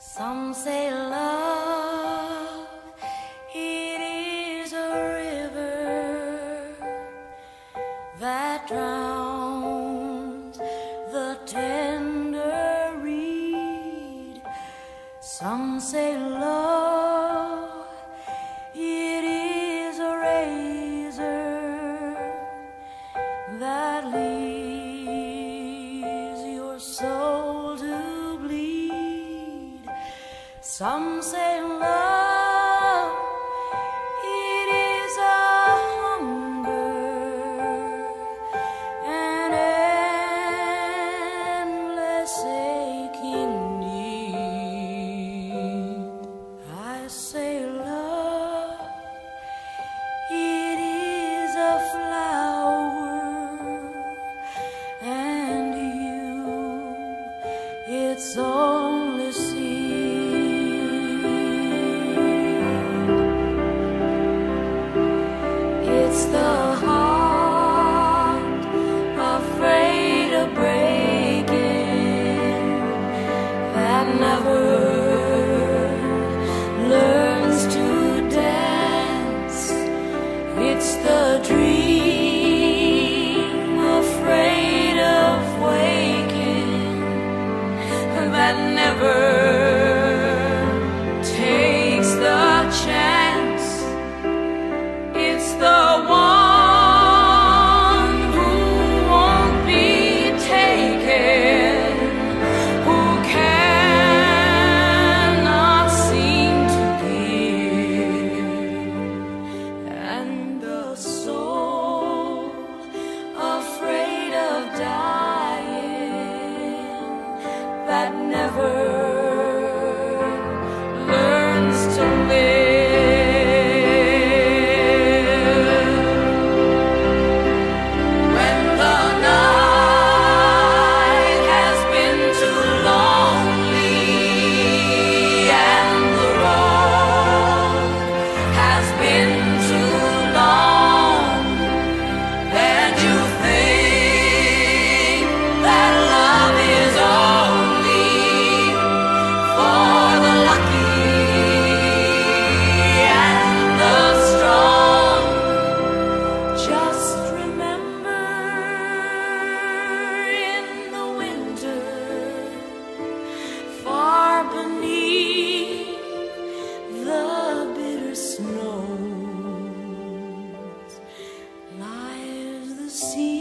Some say love, it is a river that drowns the tender reed. Some say love, it is a razor that leaves your soul to bleed. Some say love, it is a hunger, an endless aching need. I say love, it is a flower, and you, it's only seed. It's the heart afraid of breaking that never learns to dance. It's the dream afraid of waking that never takes the chance. It's the one who won't be taken, who cannot seem to give, and the soul afraid of dying that never learns to live. When the night has been too lonely and the road has been too long, and you think that love is only for the lucky and the strong, just remember in the winter, far beneath the bitter snows, lies the sea.